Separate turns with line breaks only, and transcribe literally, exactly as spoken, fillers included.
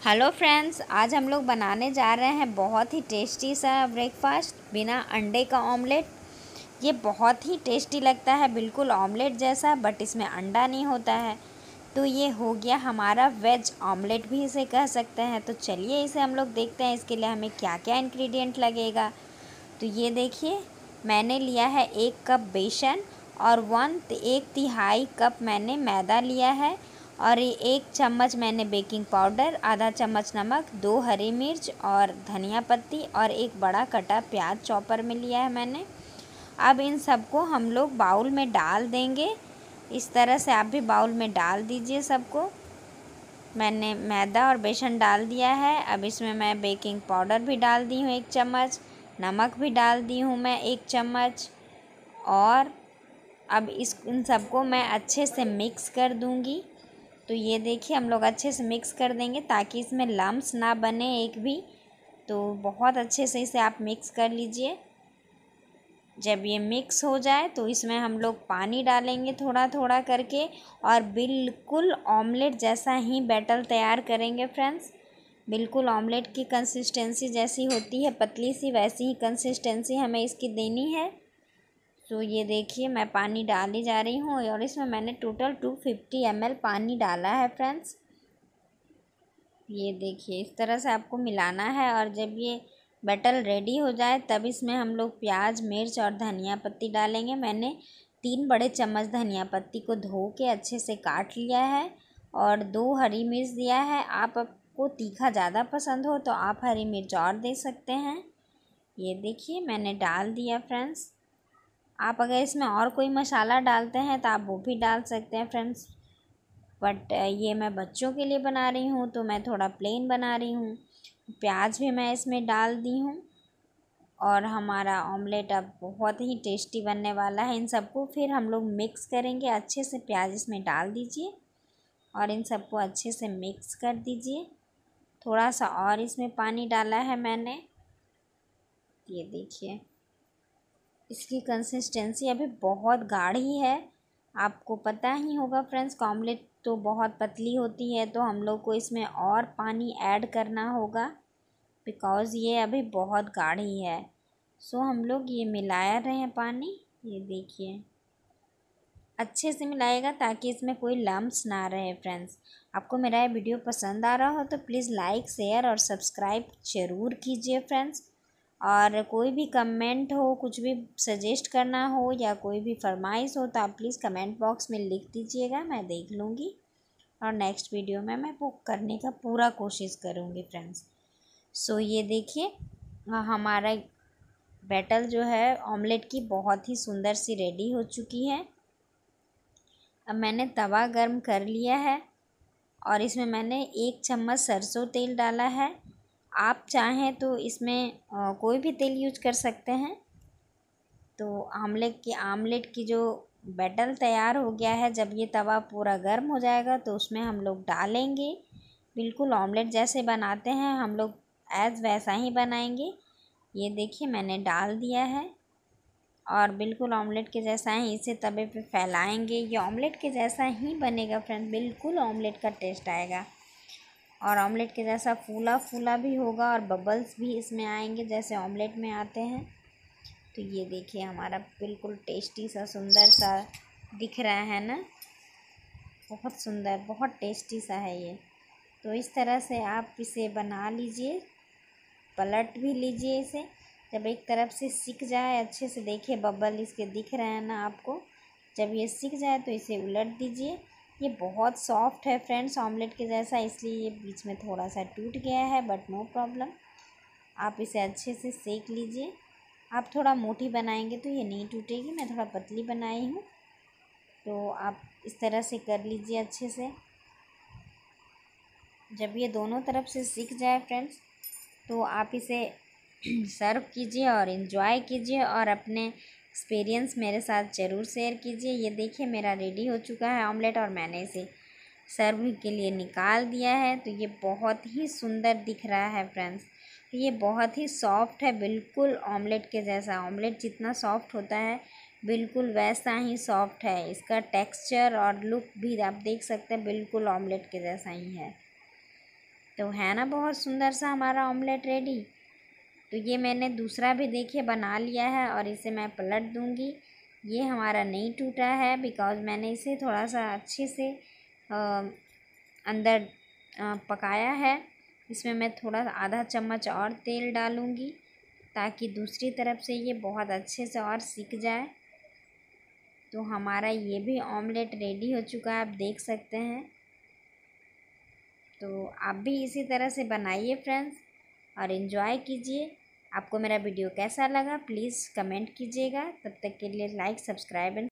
Hello friends, आज हम लोग बनाने जा रहे हैं बहुत ही टेस्टी सा ब्रेकफास्ट बिना अंडे का ऑमलेट। ये बहुत ही टेस्टी लगता है, बिल्कुल ऑमलेट जैसा, बट इसमें अंडा नहीं होता है। तो ये हो गया हमारा वेज ऑमलेट भी इसे कह सकते हैं। तो चलिए इसे हम लोग देखते हैं इसके लिए हमें क्या क्या इंग्रेडिएंट लगेगा। तो ये देखिए, मैंने लिया है एक कप बेसन और वन एक तिहाई कप मैंने मैदा लिया है, और एक चम्मच मैंने बेकिंग पाउडर, आधा चम्मच नमक, दो हरी मिर्च और धनिया पत्ती और एक बड़ा कटा प्याज चॉपर में लिया है मैंने। अब इन सबको हम लोग बाउल में डाल देंगे। इस तरह से आप भी बाउल में डाल दीजिए सबको। मैंने मैदा और बेसन डाल दिया है। अब इसमें मैं बेकिंग पाउडर भी डाल दी हूँ एक चम्मच, नमक भी डाल दी हूँ मैं एक चम्मच, और अब इस इन सबको मैं अच्छे से मिक्स कर दूँगी। तो ये देखिए, हम लोग अच्छे से मिक्स कर देंगे ताकि इसमें लम्स ना बने एक भी। तो बहुत अच्छे से इसे आप मिक्स कर लीजिए। जब ये मिक्स हो जाए तो इसमें हम लोग पानी डालेंगे थोड़ा थोड़ा करके, और बिल्कुल ऑमलेट जैसा ही बैटर तैयार करेंगे फ्रेंड्स। बिल्कुल ऑमलेट की कंसिस्टेंसी जैसी होती है, पतली सी, वैसी ही कंसिस्टेंसी हमें इसकी देनी है। तो ये देखिए, मैं पानी डाली जा रही हूँ, और इसमें मैंने total two fifty M L पानी डाला है फ्रेंड्स। ये देखिए, इस तरह से आपको मिलाना है, और जब ये बैटर रेडी हो जाए तब इसमें हम लोग प्याज, मिर्च और धनिया पत्ती डालेंगे। मैंने तीन बड़े चम्मच धनिया पत्ती को धो के अच्छे से काट लिया है, और दो हरी मिर्च दिया है। आप आपको तीखा ज़्यादा पसंद हो तो आप हरी मिर्च और दे सकते हैं। ये देखिए, मैंने डाल दिया फ्रेंड्स। आप अगर इसमें और कोई मसाला डालते हैं तो आप वो भी डाल सकते हैं फ्रेंड्स, बट ये मैं बच्चों के लिए बना रही हूँ तो मैं थोड़ा प्लेन बना रही हूँ। प्याज भी मैं इसमें डाल दी हूँ, और हमारा ऑमलेट अब बहुत ही टेस्टी बनने वाला है। इन सबको फिर हम लोग मिक्स करेंगे अच्छे से। प्याज इसमें डाल दीजिए और इन सबको अच्छे से मिक्स कर दीजिए। थोड़ा सा और इसमें पानी डाला है मैंने। ये देखिए, इसकी कंसिस्टेंसी अभी बहुत गाढ़ी है। आपको पता ही होगा फ्रेंड्स, ऑमलेट तो बहुत पतली होती है, तो हम लोग को इसमें और पानी ऐड करना होगा, बिकॉज़ ये अभी बहुत गाढ़ी है। सो हम लोग ये मिला रहे हैं पानी। ये देखिए, अच्छे से मिलाएगा ताकि इसमें कोई लम्स ना रहे फ्रेंड्स। आपको मेरा ये वीडियो पसंद आ रहा हो तो प्लीज़ लाइक, शेयर और सब्सक्राइब ज़रूर कीजिए फ्रेंड्स। और कोई भी कमेंट हो, कुछ भी सजेस्ट करना हो या कोई भी फरमाइश हो तो आप प्लीज़ कमेंट बॉक्स में लिख दीजिएगा, मैं देख लूँगी, और नेक्स्ट वीडियो में मैं वो करने का पूरा कोशिश करूँगी फ्रेंड्स। सो ये देखिए, हमारा बैटर जो है ऑमलेट की बहुत ही सुंदर सी रेडी हो चुकी है। अब मैंने तवा गर्म कर लिया है, और इसमें मैंने एक चम्मच सरसों तेल डाला है। आप चाहें तो इसमें आ, कोई भी तेल यूज कर सकते हैं। तो आमलेट की आमलेट की जो बैटर तैयार हो गया है, जब ये तवा पूरा गर्म हो जाएगा तो उसमें हम लोग डालेंगे। बिल्कुल ऑमलेट जैसे बनाते हैं हम लोग, एज वैसा ही बनाएंगे। ये देखिए, मैंने डाल दिया है, और बिल्कुल ऑमलेट के जैसा ही इसे तवे पे फैलाएंगे। ये ऑमलेट के जैसा ही बनेगा फ्रेंड, बिल्कुल ऑमलेट का टेस्ट आएगा, और ऑमलेट के जैसा फूला फूला भी होगा, और बबल्स भी इसमें आएंगे जैसे ऑमलेट में आते हैं। तो ये देखिए, हमारा बिल्कुल टेस्टी सा, सुंदर सा दिख रहा है ना, बहुत सुंदर, बहुत टेस्टी सा है ये। तो इस तरह से आप इसे बना लीजिए, पलट भी लीजिए इसे। जब एक तरफ से सिक जाए अच्छे से, देखिए बबल इसके दिख रहे हैं ना आपको, जब ये सिक जाए तो इसे उलट दीजिए। ये बहुत सॉफ्ट है फ्रेंड्स, ऑमलेट के जैसा, इसलिए ये बीच में थोड़ा सा टूट गया है, बट नो प्रॉब्लम। आप इसे अच्छे से सेक लीजिए। आप थोड़ा मोटी बनाएंगे तो ये नहीं टूटेगी, मैं थोड़ा पतली बनाई हूँ, तो आप इस तरह से कर लीजिए अच्छे से। जब ये दोनों तरफ से सिक जाए फ्रेंड्स, तो आप इसे सर्व कीजिए और इन्जॉय कीजिए, और अपने एक्सपीरियंस मेरे साथ ज़रूर शेयर कीजिए। ये देखिए, मेरा रेडी हो चुका है ऑमलेट, और मैंने इसे सर्व के लिए निकाल दिया है। तो ये बहुत ही सुंदर दिख रहा है फ्रेंड्स। ये बहुत ही सॉफ्ट है, बिल्कुल ऑमलेट के जैसा। ऑमलेट जितना सॉफ्ट होता है बिल्कुल वैसा ही सॉफ्ट है। इसका टेक्सचर और लुक भी आप देख सकते हैं, बिल्कुल ऑमलेट के जैसा ही है। तो है ना बहुत सुंदर सा हमारा ऑमलेट रेडी। तो ये मैंने दूसरा भी देखिए बना लिया है और इसे मैं पलट दूंगी। ये हमारा नहीं टूटा है बिकॉज़ मैंने इसे थोड़ा सा अच्छे से आ, अंदर आ, पकाया है। इसमें मैं थोड़ा आधा चम्मच और तेल डालूंगी ताकि दूसरी तरफ से ये बहुत अच्छे से और सिक जाए। तो हमारा ये भी ऑमलेट रेडी हो चुका है, आप देख सकते हैं। तो आप भी इसी तरह से बनाइए फ्रेंड्स और इन्जॉय कीजिए। आपको मेरा वीडियो कैसा लगा प्लीज़ कमेंट कीजिएगा। तब तक के लिए लाइक सब्सक्राइब एंड